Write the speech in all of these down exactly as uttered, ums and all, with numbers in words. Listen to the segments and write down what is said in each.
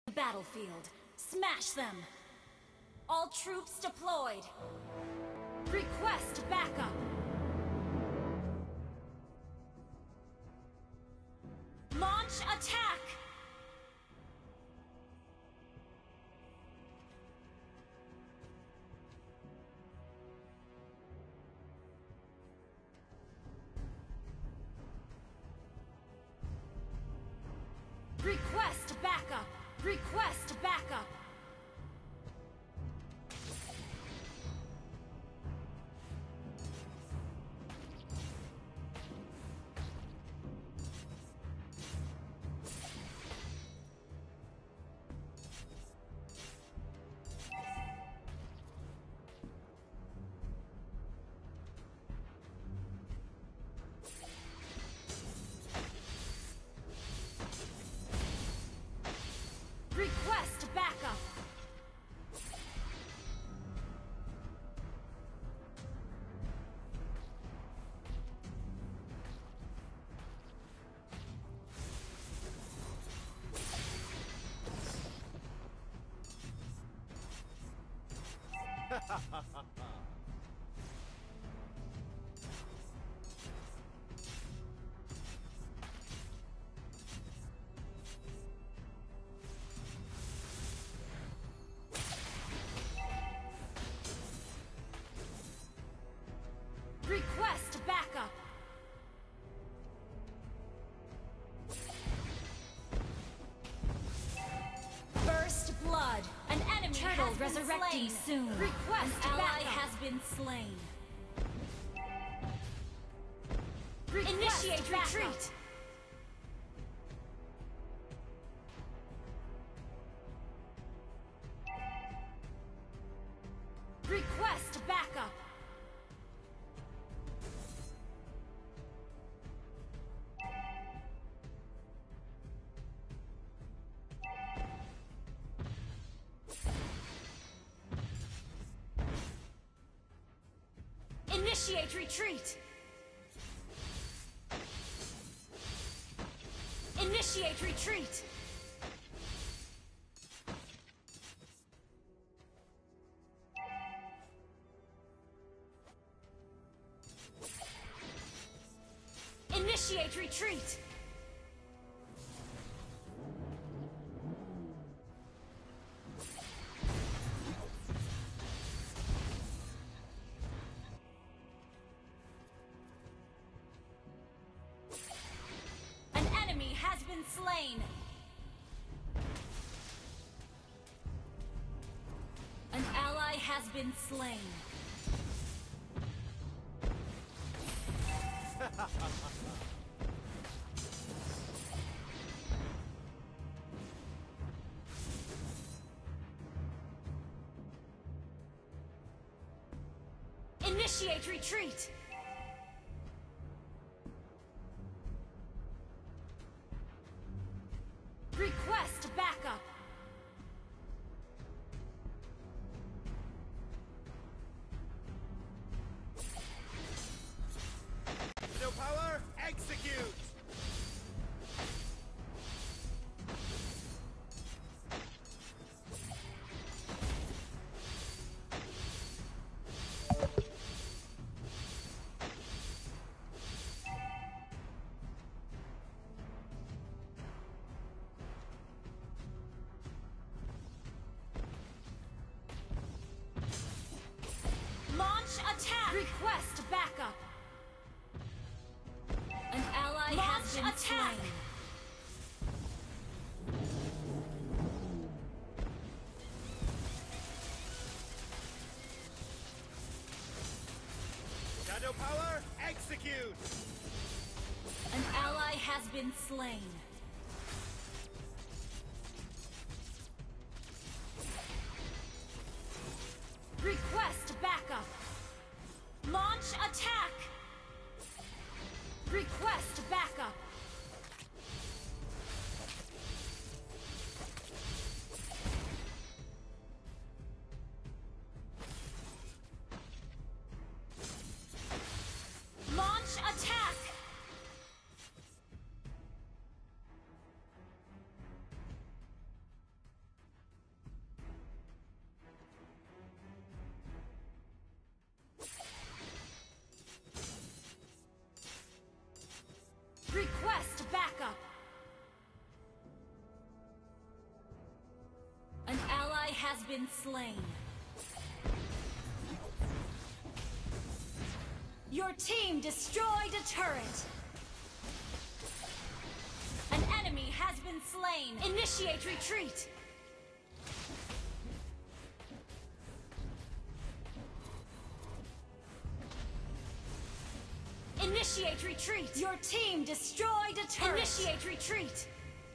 The battlefield. Smash them! All troops deployed! Request backup! Launch attack! Request backup! Request backup! Request backup! Request backup! First blood! An enemy Turtle has been resurrecting slain. soon. Request An ally backup. has been slain. Request Initiate backup. retreat! Request backup! Initiate retreat! Initiate retreat! Initiate retreat! An enemy has been slain! An ally has been slain. Initiate retreat! Request backup! No power, execute! Launch attack! Request backup! An ally Launch has been attack! slain. Shadow power, execute! An ally has been slain. Request backup! Launch attack! Request backup! Launch attack! has been slain. Your team destroyed a turret. An enemy has been slain. Initiate retreat. Initiate retreat. Your team destroyed a turret. Initiate retreat.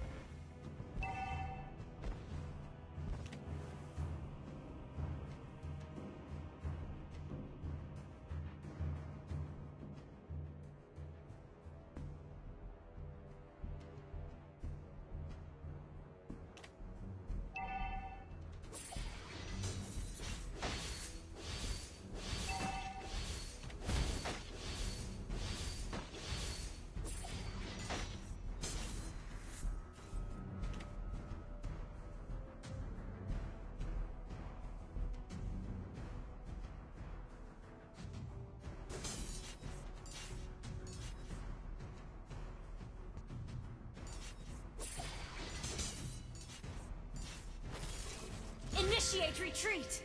Initiate retreat.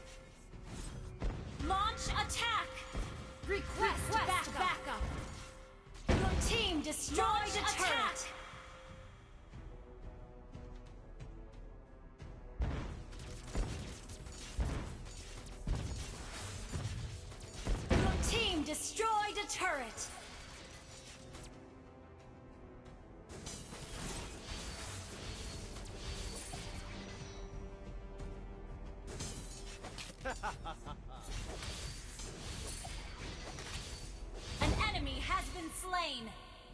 Launch attack. Request, Request backup. backup. Your team destroyed Launch a turret. Attack. Your team destroyed a turret. An enemy has been slain.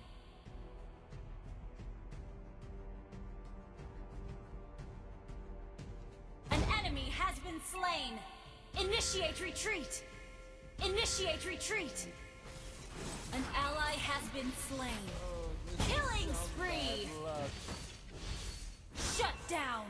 An enemy has been slain. Initiate retreat. Initiate retreat. An ally has been slain. Oh, Killing spree. Shut down.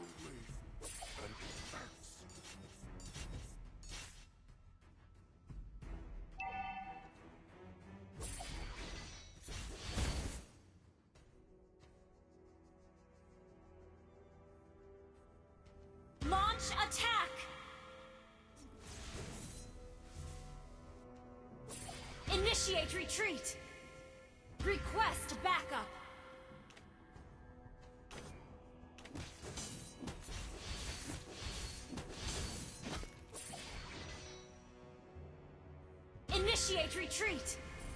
Launch attack! Initiate retreat! Request backup! Initiate retreat!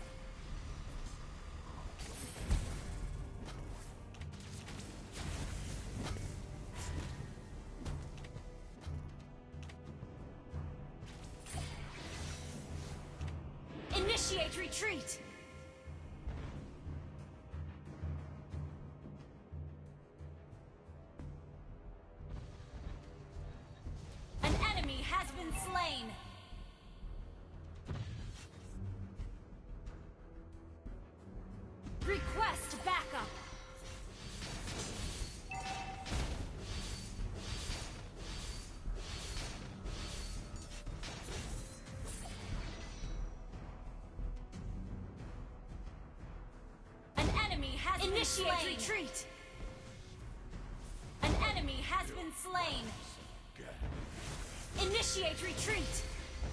Initiate retreat! An enemy has been slain! Request backup! Initiate retreat! An enemy has been slain! Initiate retreat!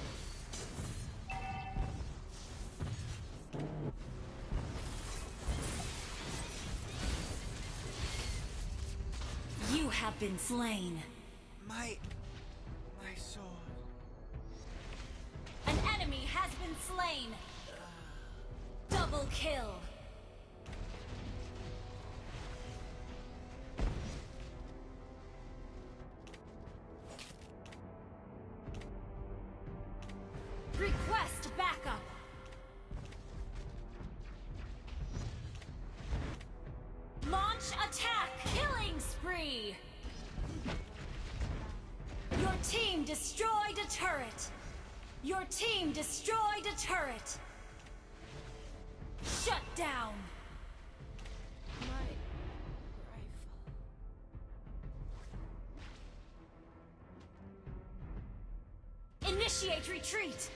You have been slain! My... my sword... An enemy has been slain! Double kill! Request backup! Launch attack! Killing spree! Your team destroyed a turret! Your team destroyed a turret! Shut down! My rifle. Initiate retreat!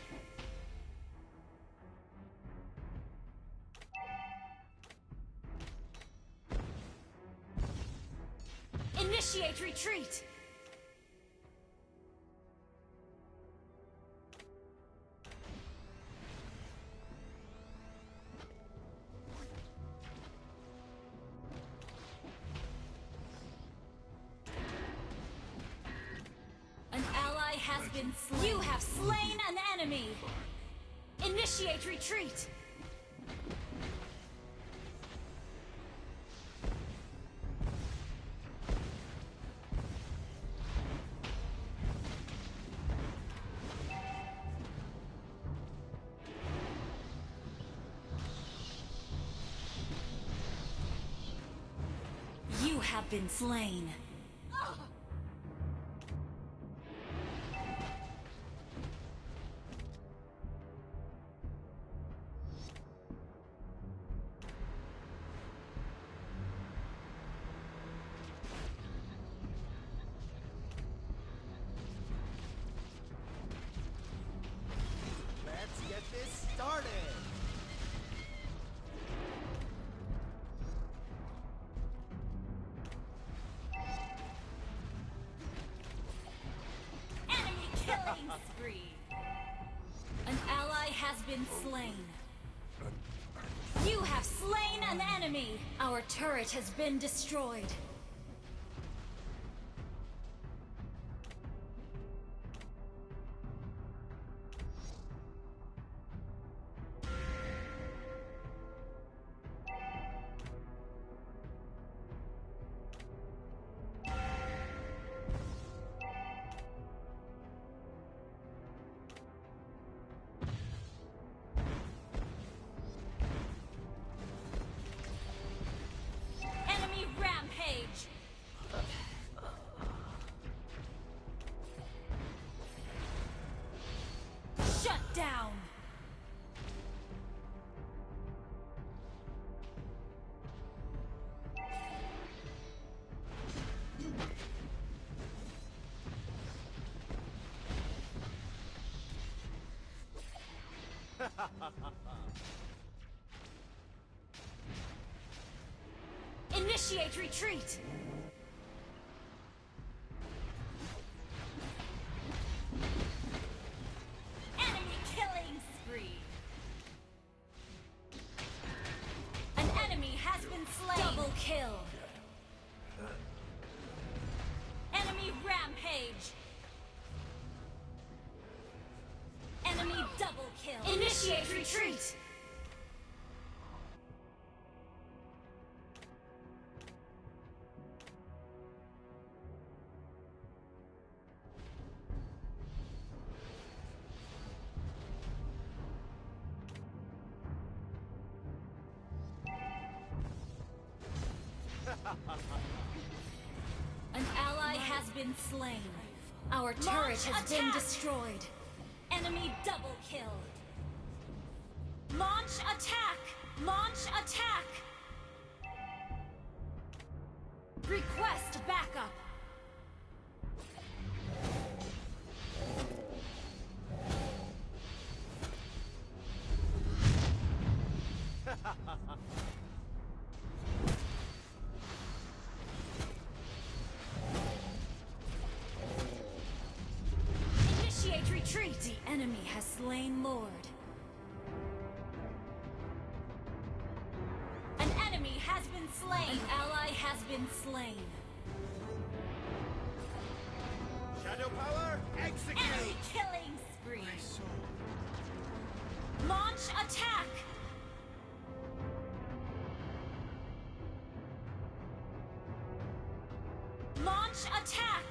Initiate retreat! has been slain. You have slain an enemy. Initiate retreat. You have been slain. Let's get this started. Enemy killing spree. An ally has been slain. You have slain an enemy. Our turret has been destroyed. Enemy rampage. Shut down. Initiate retreat. Enemy killing spree. An enemy has been slain. Double kill. Enemy rampage. Enemy double kill. Initiate retreat. An ally has been slain. Our turret has been destroyed. Enemy double kill. Launch attack! Launch attack! Request backup! Initiate retreat! The enemy has slain Lord. An enemy has been slain. An ally has been slain. Shadow power, execute! Enemy killing spree. My soul. Launch attack! Launch attack!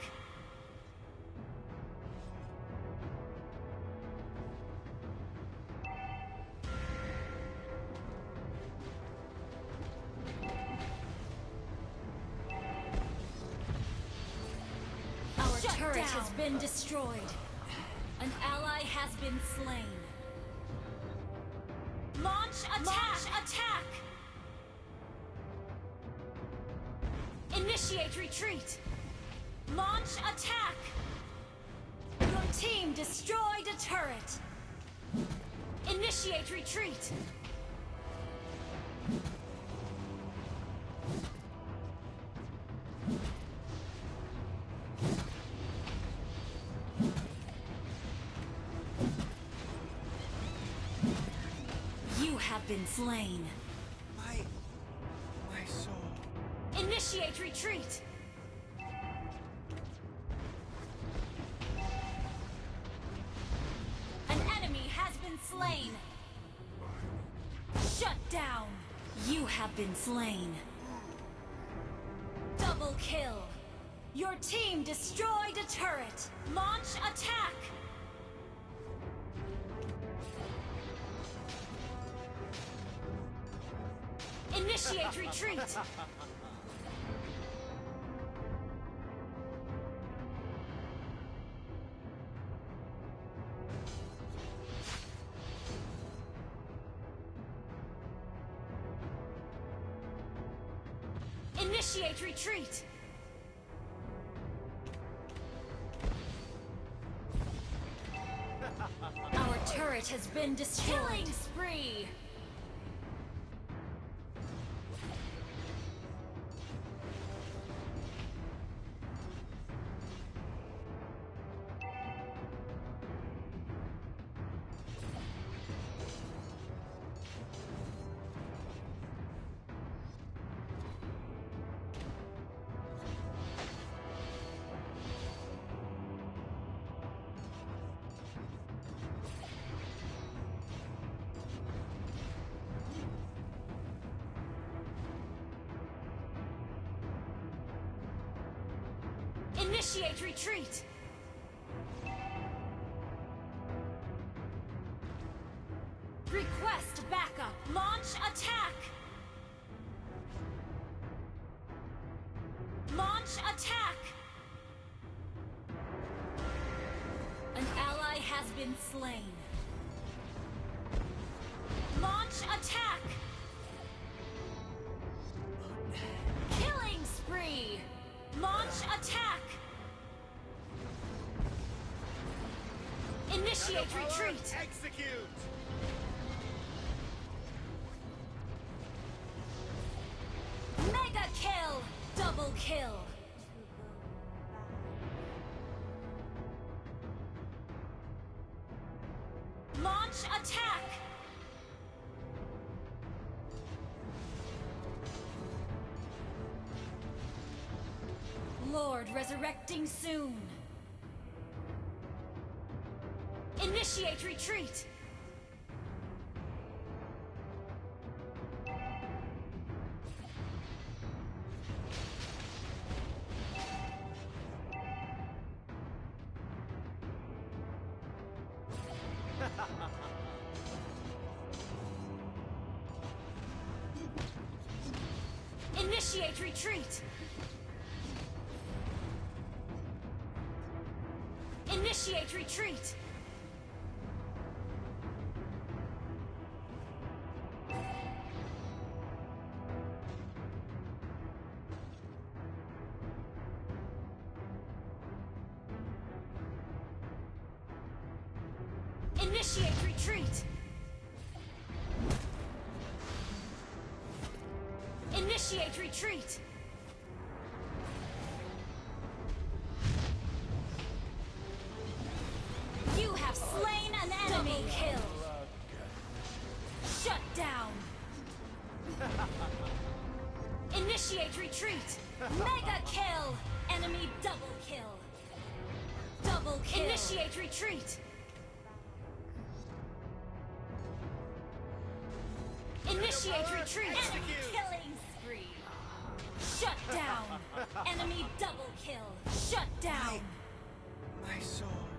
Our Shut turret down. has been destroyed. An ally has been slain. Launch attack! Launch attack! Initiate retreat! Launch attack! Your team destroyed a turret! Initiate retreat! You have been slain. My... my soul. Initiate retreat! been slain. Shut down. You have been slain. Double kill. Your team destroyed a turret. Launch attack. Initiate retreat. Initiate retreat! Our turret has been destroyed. Killing spree! Initiate retreat! Request backup! Launch attack! Launch attack! An ally has been slain. Launch attack! Killing spree! Launch attack! Initiate retreat! Execute! Mega kill! Double kill! Launch attack! Lord resurrecting soon! Initiate retreat! Initiate retreat! Initiate retreat! Initiate retreat! Initiate retreat! You have slain an enemy! Double kill! Shut down! Initiate retreat! Mega kill! Enemy double kill! Double kill! Initiate retreat! Initiate retreat! Enemy killing spree! Shut down! Enemy double kill! Shut down! My soul.